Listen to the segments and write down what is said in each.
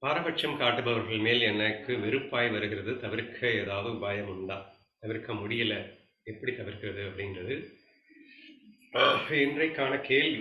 பாரபட்சம் காட்டுபவர்கள் மேல் எனக்கு வெறுப்பாய் வருகிறது. தவிர்க்க ஏதாவது உபாயம் உண்டா? தவிர்க்க முடியல. எப்படி தவிர்க்கிறது அப்படிங்கிறது இன்றைக்கான கேள்வி.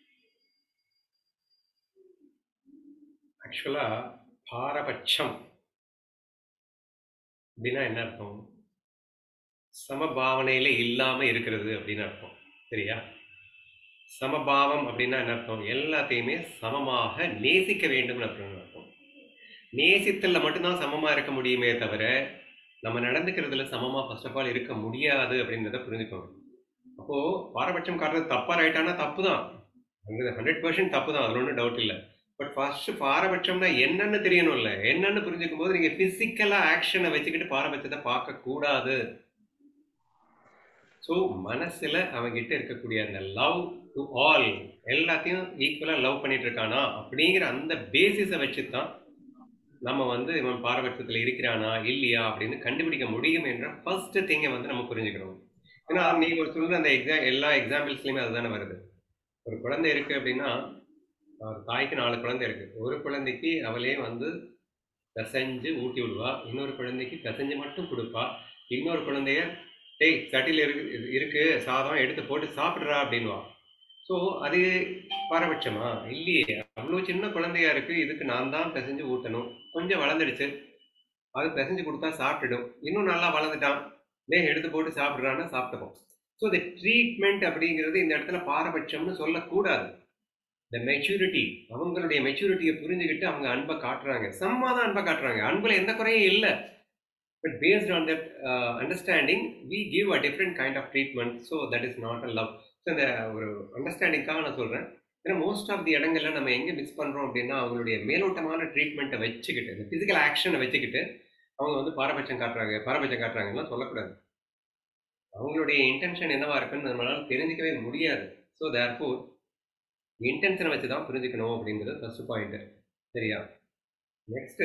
ஆக்சுவலா பாரபட்சம் அப்படின்னா என்ன அர்த்தம்? சமபாவனையில இல்லாம இருக்கிறது அப்படின்னு அர்த்தம். சரியா? சமபாவம் அப்படின்னா என்ன அர்த்தம்? எல்லாத்தையுமே சமமாக நேசிக்க வேண்டும் அப்படின்னு அர்த்தம். நேசித்தல்ல மட்டும்தான் சமமா இருக்க முடியுமே தவிர நம்ம நடந்துக்கிறதுல சமமா ஃபர்ஸ்ட் ஆஃப் ஆல் இருக்க முடியாது அப்படின்றத புரிஞ்சுக்கணும். அப்போ பாரபட்சம் காட்டுறது தப்பா ரைட்டானா தப்பு தான். 100% தப்பு தான், அதுல ஒன்றும் டவுட் இல்லை. பட் ஃபர்ஸ்ட் பாரபட்சம்னா என்னன்னு தெரியணும்ல. என்னன்னு புரிஞ்சுக்கும் போது நீங்க பிசிக்கலா ஆக்ஷனை வச்சுக்கிட்டு பாரபட்சத்தை பார்க்க கூடாது. ஸோ மனசுல அவங்கிட்ட இருக்கக்கூடிய அந்த லவ் டு ஆல், எல்லாத்தையும் ஈக்குவலா லவ் பண்ணிட்டு இருக்கானா அப்படிங்கிற அந்த பேசிஸை வச்சு தான் நம்ம வந்து இவன் பாரபட்சத்தில் இருக்கிறானா இல்லையா அப்படின்னு கண்டுபிடிக்க முடியும் என்ற ஃபர்ஸ்ட் திங்கை வந்து நம்ம புரிஞ்சுக்கணும். ஏன்னா நீ ஒரு சொல்ற அந்த எல்லா எக்ஸாம்பிள்ஸ்லயுமே அதுதானே வருது. ஒரு குழந்தை இருக்கு அப்படின்னா ஒரு தாய்க்கு 4 குழந்தை இருக்கு. ஒரு குழந்தைக்கு அவளே வந்து பிசைஞ்சு ஊட்டி விடுவா, இன்னொரு குழந்தைக்கு பிசைஞ்சு மட்டும் கொடுப்பா, இன்னொரு குழந்தைய டேய் சட்டியில் இருக்கு சாதம் எடுத்து போட்டு சாப்பிட்றா அப்படின்வா. ஸோ அது பாரபட்சமா இல்லையே. அவ்வளோ சின்ன குழந்தையா இருக்கு, இதுக்கு நான் தான் பிசைஞ்சு ஊட்டணும். கொஞ்சம் வளர்ந்துடுச்சு, அது பிசைஞ்சு கொடுத்தா சாப்பிட்டுடும். இன்னும் நல்லா வளர்ந்துட்டான், எடுத்து போட்டு சாப்பிட்றான்னா சாப்பிட்டுக்கும். ஸோ இந்த ட்ரீட்மெண்ட் அப்படிங்கிறது இந்த இடத்துல பாரபட்சம்னு சொல்லக்கூடாது. இந்த மெச்சூரிட்டி, அவங்களுடைய மெச்சூரிட்டியை புரிஞ்சுக்கிட்டு அவங்க அன்பை காட்டுறாங்க, செம்ம தான் அன்பை காட்டுறாங்க, அன்புல எந்த குறையும் இல்லை. But based on that understanding we give a different kind of treatment. So that is not a love. So இந்த ஒரு அண்டர்ஸ்டாண்டிங்காக நான் சொல்கிறேன். ஏன்னா மோஸ்ட் ஆஃப் தி இடங்கள்ல நம்ம எங்கே மிஸ் பண்ணுறோம் அப்படின்னா அவங்களுடைய மேலோட்டமான ட்ரீட்மெண்ட்டை வச்சுக்கிட்டு, இந்த ஃபிசிக்கல் ஆக்ஷனை வச்சுக்கிட்டு அவங்க வந்து பாரபட்சம் காட்டுறாங்க பாரபட்சம் காட்டுறாங்கன்னு சொல்லக்கூடாது. அவங்களுடைய இன்டென்ஷன் என்னவா இருக்குன்னு நம்மளால தெரிஞ்சுக்கவே முடியாது. ஸோ தேர்ஃபோர் இன்டென்ஷனை வச்சு தான் புரிஞ்சுக்கணும் அப்படிங்கிறது ஃபர்ஸ்ட் பாயிண்ட். சரியா? நெக்ஸ்ட்,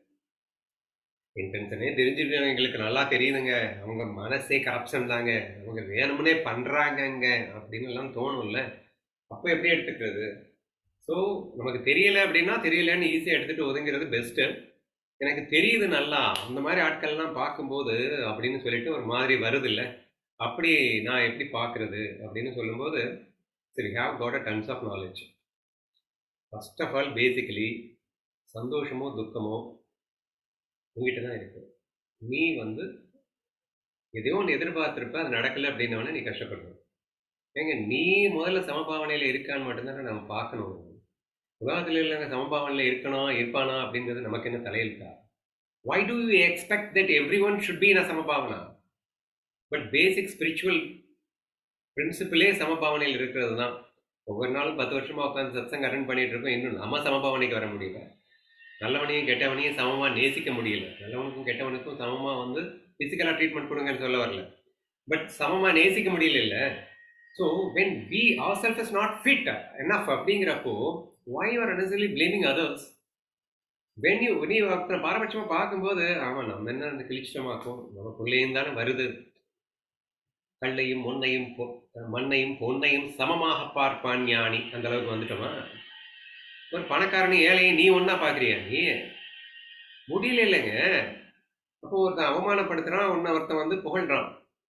இன்டென்ஷனே தெரிஞ்சுட்டு எங்களுக்கு நல்லா தெரியுதுங்க, அவங்க மனசே கரப்ஷன் தாங்க, அவங்க வேணும்னே பண்றாங்கங்க அப்படின்னு எல்லாம் தோணும்ல. அப்போ எப்படி எடுத்துக்கிறது? ஸோ நமக்கு தெரியல அப்படின்னா தெரியலன்னு ஈஸியாக எடுத்துட்டு ஒதுங்கிறது பெஸ்ட். எனக்கு தெரியுது நல்லா, அந்த மாதிரி ஆட்கள்லாம் பார்க்கும்போது அப்படின்னு சொல்லிட்டு ஒரு மாதிரி வருது இல்லை, அப்படி நான் எப்படி பார்க்கறது அப்படின்னு சொல்லும்போது சரி, have got a tons of knowledge. First of all basically சந்தோஷமோ துக்கமோ உங்ககிட்ட தான் இருக்கு. நீ வந்து எதையோ ஒன்று எதிர்பார்த்திருப்ப, அது நடக்கல அப்படின்னோடனே நீ கஷ்டப்படுற. ஏங்க நீ முதல்ல சமபாவனையில் இருக்கான்னு மட்டும்தானே நம்ம பார்க்கணும். உலகத்தில் இல்லைங்க சமபாவனையில் இருக்கணும் இருப்பானா அப்படின்றது நமக்கு என்ன தலையெழுத்தா? Why do you expect that everyone should be in a சமபாவனா? பட் பேசிக் ஸ்பிரிச்சுவல் பிரின்சிபிளே சமபாவனையில் இருக்கிறது தான். ஒவ்வொரு நாளும் 10 வருஷமா உட்காந்து சத்சங்க அட்டன் பண்ணிட்டு இருக்கோம், இன்னும் நம்ம சமபாவனைக்கு வர முடியல. நல்லவனையும் கெட்டவனையும் சமமா நேசிக்க முடியல. நல்லவனுக்கும் கெட்டவனுக்கும் சமமா வந்து பிசிக்கலா ட்ரீட்மெண்ட் கொடுங்கன்னு சொல்ல வரல, பட் சமமா நேசிக்க முடியல இல்ல. So when we ourselves is not fit enough அப்படிங்கிறப்போ why you are unnecessarily blaming others? when you நீ அப்புறம் பாரபட்சமா பார்க்கும்போது ஆமா நம்ம என்ன அந்த கிழிச்சமாக்கும், நம்ம பிள்ளையும் தானே வருது. கல்லையும் மண்ணையும் மண்ணையும் பொன்னையும் சமமாக பார்ப்பான் ஞானி, அந்த அளவுக்கு வந்துட்டோமா? ஒரு பணக்காரனி ஏழையும் நீ ஒன்னா பாக்குறியா? நீ முடியல இல்லைங்க. அப்போ ஒருத்தன் அவமானப்படுத்துறான், ஒருத்தன் வந்து புகழ்றான்.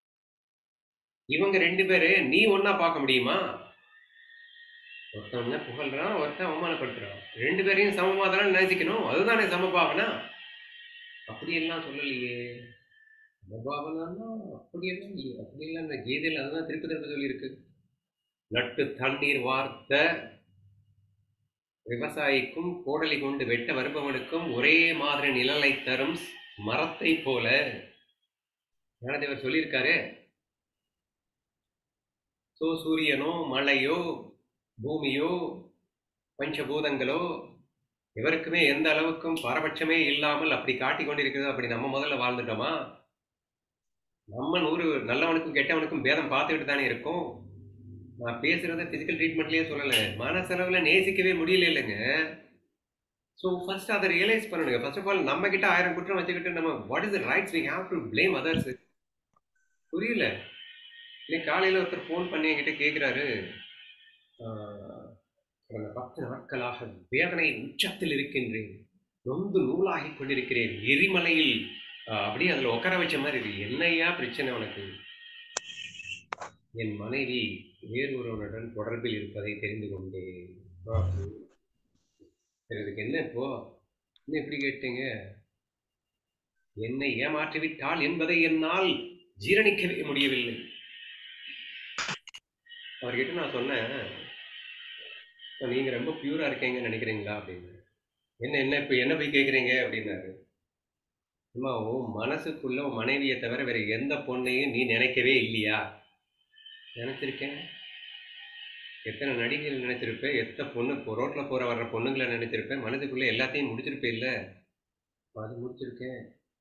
இவங்க 2 பேரு நீ ஒன்னா பார்க்க முடியுமா? ஒருத்தவங்க புகழ்றான், ஒருத்தன் அவமானப்படுத்துறான், 2 பேரையும் சமமா தானே நேசிக்கணும். அதுதானே சமபாவனா. அப்படியெல்லாம் சொல்லலையே. சமபாவனா அப்படியெல்லாம் இல்லையே. அப்படியெல்லாம் இந்த கீதையில் அதுதான் திருப்பி திருப்பி சொல்லியிருக்கு. நட்டு தண்ணீர் வார்த்த விவசாயிக்கும் கோடலி கொண்டு வெட்ட வருபவனுக்கும் ஒரே மாதிரி நிழலை தரும் மரத்தை போல ஞானதேவர் சொல்லியிருக்காரு. ஸோ சூரியனோ மழையோ பூமியோ பஞ்சபூதங்களோ இவருக்குமே எந்த அளவுக்கும் பாரபட்சமே இல்லாமல் அப்படி காட்டிக் கொண்டிருக்கிறது. அப்படி நம்ம முதல்ல வாழ்ந்துட்டோமா? நம்ம 100 நல்லவனுக்கும் கெட்டவனுக்கும் பேதம் பார்த்துக்கிட்டு தானே இருக்கும். நான் பேசுறத பிசிக்கல் ட்ரீட்மெண்ட்லயே சொல்லலை, மனசளவுல நேசிக்கவே முடியல இல்லைங்க. ஸோ ஃபர்ஸ்ட் அதை ரியலைஸ் பண்ணணுங்க. ஃபர்ஸ்ட் ஆஃப் ஆல் நம்ம கிட்ட 1000 குற்றம் வச்சுக்கிட்டு நம்ம what is the rights we have to blame others? புரியல. இன்னைக்கு காலையில ஒருத்தர் ஃபோன் பண்ணி என்கிட்ட கேட்குறாரு, கடந்த 10 நாட்களாக வேதனை உச்சத்தில் இருக்கின்றேன், நொந்து நூலாகி கொண்டிருக்கிறேன். எரிமலையில் அப்படியே அதுல உட்கார வச்ச மாதிரி இருக்கு. என்னையா பிரச்சனை உனக்கு? என் மனைவி வேறொருவனுடன் தொடர்பில் இருப்பதை தெரிந்து கொண்டேன். இதுக்கு என்ன இப்போ? என்ன எப்படி கேட்டீங்க? என்னை ஏமாற்றிவிட்டாள் என்பதை என்னால் ஜீரணிக்கவே முடியவில்லை. அவர்கிட்ட நான் சொன்னேன், நீங்க ரொம்ப பியூரா இருக்கீங்கன்னு நினைக்கிறீங்களா அப்படின்னு. என்ன என்ன இப்ப என்ன போய் கேட்குறீங்க அப்படின்னாரு. அம்மா, உன் மனசுக்குள்ள உன் மனைவியை தவிர வேற எந்த பொண்ணையும் நீ நினைக்கவே இல்லையா? நினைச்சிருக்கேன். எத்தனை நடிகைகள் நினைச்சிருப்பேன், எத்தனை பொண்ணு ரோட்ல போற வர்ற பொண்ணுங்களை நினைச்சிருப்பேன். மனசுக்குள்ள எல்லாத்தையும் முடிச்சிருப்பேன். இல்ல அது முடிச்சிருக்கேன்.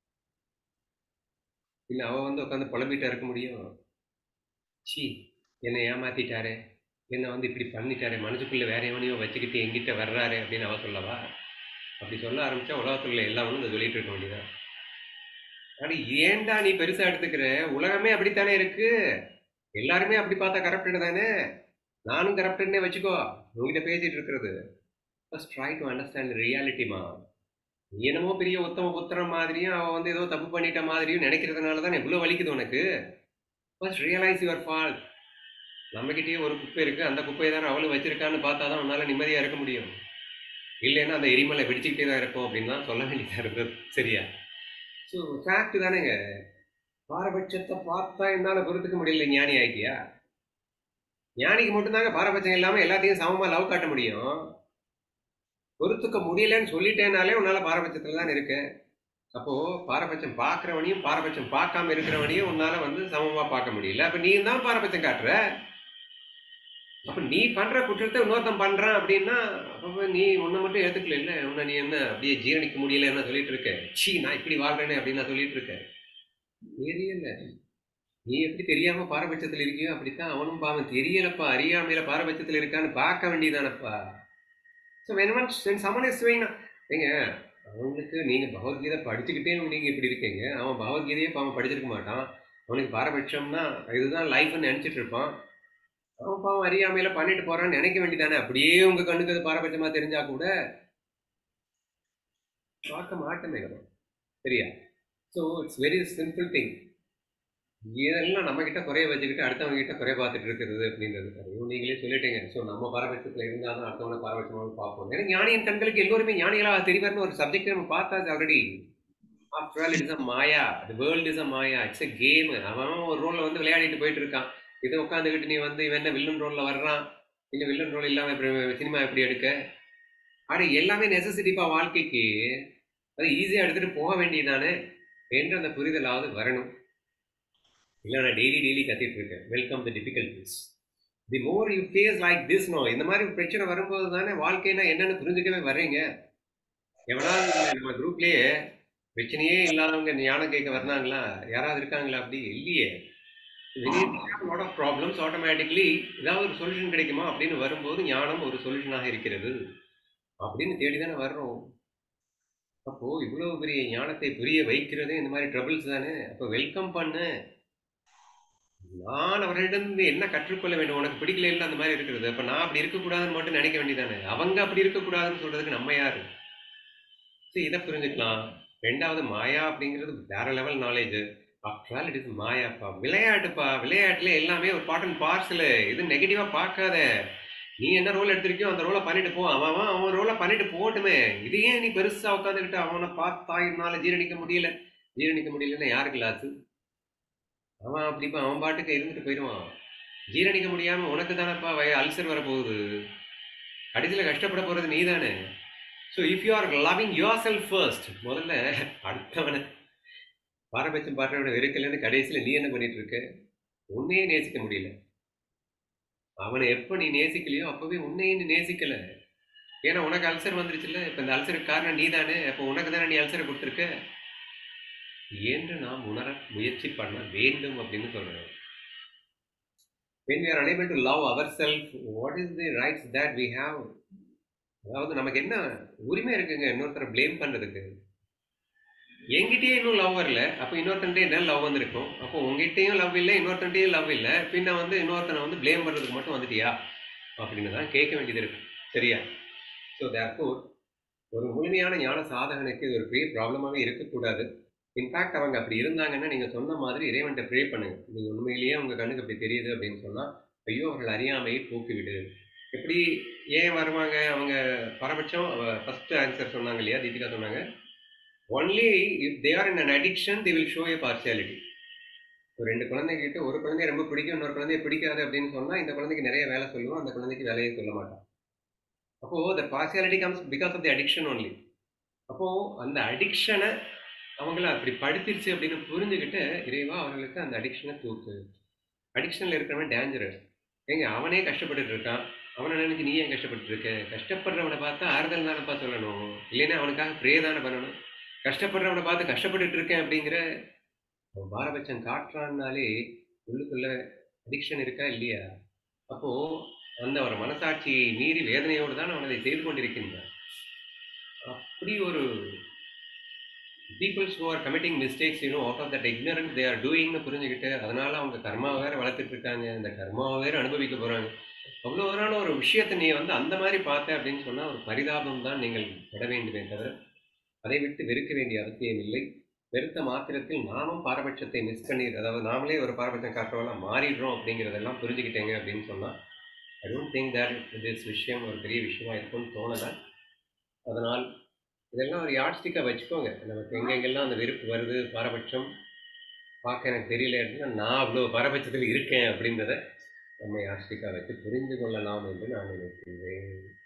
இல்ல அவ வந்து உட்காந்து புலம்பிட்டா இருக்க முடியும்? சி, என்னை ஏமாத்திட்டாரு, என்னை வந்து இப்படி பண்ணிட்டாரு, மனசுக்குள்ள வேற எவனையோ வச்சுக்கிட்டு எங்கிட்ட வர்றாரு அப்படின்னு அவ சொல்லவா? அப்படி சொல்ல ஆரம்பிச்சா உலகத்துல எல்லாமே இந்த சொல்லிட்டு இருக்க வேண்டியதான். ஆனா ஏன்டா நீ பெருசா எடுத்துக்கிற? உலகமே அப்படித்தானே இருக்கு. எல்லாருமே அப்படி பார்த்தா கரப்டட் தானே. நானும் கரப்டட்னே வச்சுக்கோ. உங்ககிட்ட பேசிட்டு இருக்கிறது ஃபர்ஸ்ட் ட்ரை டு அண்டர்ஸ்டாண்ட் ரியாலிட்டிமா. என்னமோ பெரிய உத்தம புத்திரம் மாதிரியும் அவன் வந்து ஏதோ தப்பு பண்ணிட்ட மாதிரியும் நினைக்கிறதுனால தான் இவ்வளவு வலிக்குது உனக்கு. First realise your fault. நம்மகிட்டயே ஒரு குப்பை இருக்கு, அந்த குப்பையை தான் அவளும் வச்சிருக்கான்னு பார்த்தா தான் உன்னால நிம்மதியா இருக்க முடியும். இல்லைன்னா அந்த எரிமலை வெடிச்சுக்கிட்டே தான் இருக்கும் அப்படின்னு தான் சொல்ல வேண்டியதா இருந்தது. சரியா? ஸோ ஃபேக்ட் தானேங்க. பாரபட்சத்தை பார்த்தா என்னால பொறுத்துக்க முடியல. ஞானி ஆயிட்டியா? ஞானிக்கு மட்டும்தாங்க பாரபட்சம் இல்லாம எல்லாத்தையும் சமமா லவ் காட்ட முடியும். பொறுத்துக்க முடியலன்னு சொல்லிட்டேனாலே உன்னால பாரபட்சத்துல தான் இருக்கு. அப்போ பாரபட்சம் பார்க்கறவனையும் பாரபட்சம் பார்க்காம இருக்கிறவனையும் உன்னால வந்து சமமா பார்க்க முடியல. அப்ப நீ தான் பாரபட்சம் காட்டுற. அப்ப நீ பண்ற குற்றத்தை இன்னொருத்தன் பண்றான் அப்படின்னா அப்ப நீ உன்னை மட்டும் ஏத்துக்கல. இல்ல உன்னை நீ என்ன அப்படியே ஜீரணிக்க முடியல என்ன சொல்லிட்டு இருக்க? சீ, நான் இப்படி வாழ்றேனே அப்படின்னு நான் சொல்லிட்டு இருக்கேன். தெரியல. நீ எப்படி தெரியாம பாரபட்சத்துல இருக்கியோ அப்படித்தான் அவனும் பாவம் தெரியலப்பா, அறியாமையில பாரபட்சத்துல இருக்கான்னு பார்க்க வேண்டியதானப்பா. So when someone is doing, ஏங்க, அவனுக்கு நீங்க பகவத்கீதை படிச்சுக்கிட்டே நீங்க இப்படி இருக்கீங்க. அவன் பகவத்கீதையே பாவம் படிச்சிருக்க மாட்டான். அவனுக்கு பாரபட்சம்னா இதுதான் லைஃப்னு நினைச்சிட்டு இருப்பான். அவன் பாவம் அறியாமையில பண்ணிட்டு போறான்னு நினைக்க வேண்டியதானே. அப்படியே உங்க கண்ணுக்கு அது பாரபட்சமா தெரிஞ்சா கூட பார்க்க மாட்டேமே. சரியா? So it's very simple thing. இதெல்லாம் நம்ம கிட்ட குறைய வச்சுக்கிட்டு அடுத்தவங்க கிட்ட குறைய பார்த்துட்டு இருக்கிறது அப்படின்றது. நீங்களே சொல்லிட்டீங்க. ஸோ நம்ம பாரபட்சத்தில் இருந்தால் தான் அடுத்தவங்க பாரபட்சமாக பார்ப்போம். ஏன்னா ஞானியின் கண்களுக்கு எல்லோருமே ஞானிகளாக தெரிவார்னு ஒரு சப்ஜெக்ட் நம்ம பார்த்தா already. After all it is a maya. The world is a maya. It's a game. அவன் ஒரு ரோல்ல வந்து விளையாடிட்டு போயிட்டு இருக்கான். இதை உட்காந்துக்கிட்டு நீ வந்து இவன் என்ன வில்லன் ரோல்ல வர்றான், இல்லை வில்லன் ரோல் இல்லாம சினிமா எப்படி எடுக்க? ஆனா எல்லாமே நெசசிட்டிப்பா வாழ்க்கைக்கு. அது ஈஸியா எடுத்துட்டு போக வேண்டியதானே என்று அந்த புரிதலாவது வரணும். இல்லை நான் டெய்லி கத்திட்டு இருக்கேன். Welcome the difficulties. The more you face like this no. இந்த மாதிரி பிரச்சனை வரும்போது தானே வாழ்க்கைனா என்னன்னு புரிஞ்சுக்கவே வர்றீங்க. எவனாவது நம்ம குரூப்லயே பிரச்சனையே இல்லாதவங்க ஞானம் கேட்க வர்றாங்களா? யாராவது இருக்காங்களா? அப்படி இல்லையே. ப்ராப்ளம்ஸ் ஆட்டோமேட்டிக்லி ஏதாவது ஒரு சொல்யூஷன் கிடைக்குமா அப்படின்னு வரும்போது ஞானம் ஒரு சொல்யூஷனாக இருக்கிறது அப்படின்னு தேடிதானே வர்றோம். அப்போ இவ்வளவு பெரிய ஞானத்தை புரிய வைக்கிறது இந்த மாதிரி ட்ரபிள்ஸ் தானே. அப்போ வெல்கம் பண்ணு. நான் அவர்களிடம் என்ன கற்றுக்கொள்ள வேண்டும்? உனக்கு பிடிக்கல இல்லை அந்த மாதிரி இருக்கிறது. அப்ப நான் அப்படி இருக்கக்கூடாதுன்னு மட்டும் நினைக்க வேண்டியதானே. அவங்க அப்படி இருக்கக்கூடாதுன்னு சொல்றதுக்கு நம்ம யாரு? சரி, இதை புரிஞ்சுக்கலாம். ரெண்டாவது, மாயா அப்படிங்கிறது வேற level knowledge. After all it is மாயாப்பா. விளையாட்டுப்பா. விளையாட்டுல எல்லாமே ஒரு பார்ட் அண்ட் பார்சல். இது நெகட்டிவா பார்க்காத. நீ என்ன ரோல் எடுத்திருக்கியோ அந்த ரோலை பண்ணிட்டு போ. அவன் ரோலை பண்ணிட்டு போட்டுமே. இதையே நீ பெருசா உட்காந்துக்கிட்டு அவனை பார்த்தா என்னால ஜீரணிக்க முடியலன்னு யாருக்கு லாச்சு? அவன் அப்படிப்பா அவன் பாட்டுக்கு இருந்துட்டு போயிடுவான். ஜீரணிக்க முடியாம உனக்கு தானப்பா அல்சர் வரப்போகுது. கடைசியில் கஷ்டப்பட போறது நீ தானே. So if you are loving yourself first, முதல்ல அடுத்தவனை பாரபட்சம் பாட்டவனை வெறுக்கலன்னு கடைசியில் நீ என்ன பண்ணிட்டு இருக்க? உன்னையே நேசிக்க முடியல. அவனை எப்போ நீ நேசிக்கலையோ அப்பவே உன்னையே நீ நேசிக்கல. ஏன்னா உனக்கு அல்சர் வந்துருச்சுல்ல. இப்போ இந்த அல்சருக்கு காரணம் நீ தானே. அப்போ உனக்கு தானே நீ அல்சரை கொடுத்துருக்க என்று நாம் உணர முயற்சி பண்ண வேண்டும் அப்படின்னு சொல்றேன். When we are unable to love ourselves, what is the rights that we have? அதாவது நமக்கு என்ன உரிமை இருக்குங்க இன்னொருத்தரை பிளேம் பண்றதுக்கு? என்கிட்டயே இன்னும் லவ் வரல. அப்போ இன்னொருத்தன்ட்டே என்ன லவ் வந்திருக்கும்? அப்போ உங்ககிட்டயும் லவ் இல்லை, இன்னொருத்தன்ட்டையும் லவ் இல்லை. பின்ன வந்து இன்னொருத்தனை வந்து பிளேம் பண்றதுக்கு மட்டும் வந்துட்டியா அப்படின்னு தான் கேட்க வேண்டியது இருக்கு. சரியா? ஸோ தேர்ஃபோர் ஒரு முழுமையான ஞான சாதகனுக்கு இது ஒரு பெரிய ப்ராப்ளமாவே இருக்கக்கூடாது. இன்ஃபேக்ட் அவங்க அப்படி இருந்தாங்கன்னா, நீங்க சொன்ன மாதிரி இறைவன்ட்ட ப்ரே பண்ணுங்க. நீங்க உண்மையிலேயே உங்க கண்ணுக்கு அப்படி தெரியுது அப்படின்னு சொன்னா, ஐயோ! அவர்கள் அறியாமையை போக்கிவிடு. எப்படி ஏன் வருவாங்க? அவங்க பாரபட்சம் ஃபர்ஸ்ட் ஆன்சர் சொன்னாங்க இல்லையா? தீபிகா சொன்னாங்க. Only if they are in an addiction they will show a partiality. ஒரு 2 குழந்தைகிட்ட ஒரு குழந்தைய ரொம்ப பிடிக்கும், இன்னொரு குழந்தைய பிடிக்காது அப்படின்னு சொன்னா, இந்த குழந்தைக்கு நிறைய வேலை சொல்லுவோம், அந்த குழந்தைக்கு வேலையே சொல்ல மாட்டான். அப்போ the partiality comes because of the addiction only. அப்போ அந்த அடிக்ஷன அவங்கள அப்படி படுத்திருச்சு அப்படின்னு புரிஞ்சுகிட்டு, இறைவா அவர்களுக்கு அந்த அடிக்ஷனை தூக்கு. அடிக்ஷன்ல இருக்கிறவன் டேஞ்சரஸ். ஏங்க அவனே கஷ்டப்பட்டுட்டு இருக்கான். அவனை நினைச்சு நீ ஏன் கஷ்டப்பட்டு இருக்க? கஷ்டப்படுறவனை பார்த்தா ஆறுதல் தானப்பா சொல்லணும். இல்லைன்னா அவனுக்காக ப்ரே தானே பண்ணணும். கஷ்டப்படுறவனை பார்த்து கஷ்டப்பட்டுட்டு இருக்கேன் அப்படிங்கிற அவன் பாரபட்சம் காட்டுறான்னாலே உள்ளுக்குள்ள அடிக்ஷன் இருக்கா இல்லையா? அப்போ அந்த ஒரு மனசாட்சியை மீறி வேதனையோடு தான் அவன் அதை செய்து கொண்டிருக்கின்றான். அப்படி ஒரு peoples who are committing mistakes out of that ignorance they are doingன்னு புரிஞ்சுக்கிட்டு அதனால அவங்க கர்மாவை வேற வளர்த்துட்டு இருக்காங்க. அந்த கர்மாவை வேற அனுபவிக்க போறாங்க. அவ்வளோரான ஒரு விஷயத்தை நீ வந்து அந்த மாதிரி பார்த்த அப்படின்னு சொன்னா ஒரு பரிதாபம் தான் நீங்கள் பட வேண்டுமே தவிர அதை விட்டு வெறுக்க வேண்டிய அவசியம் இல்லை. வெறுத்த மாத்திரத்தில் நாமும் பாரபட்சத்தை மிஸ் பண்ணி அதாவது நாமளே ஒரு பாரபட்சம் காட்டுறவெல்லாம் மாறிடுறோம் அப்படிங்கிறதெல்லாம் புரிஞ்சுக்கிட்டேங்க அப்படின்னு சொன்னா I don't think that this விஷயம் ஒரு பெரிய விஷயமா இருக்கும்னு தோணலை. அதனால் இதெல்லாம் ஒரு யாட்ஸ்டிக்கா வச்சுக்கோங்க. நமக்கு எங்கெங்கெல்லாம் அந்த வெறுப்பு வருது, பாரபட்சம் பார்க்க எனக்கு தெரியல அப்படின்னா, நான் அவ்வளோ பாரபட்சத்தில் இருக்கேன் அப்படின்றத நம்ம யாட்ஸ்டிக்கா வச்சு புரிந்து கொள்ளலாம் என்று நான் நினைக்கின்றேன்.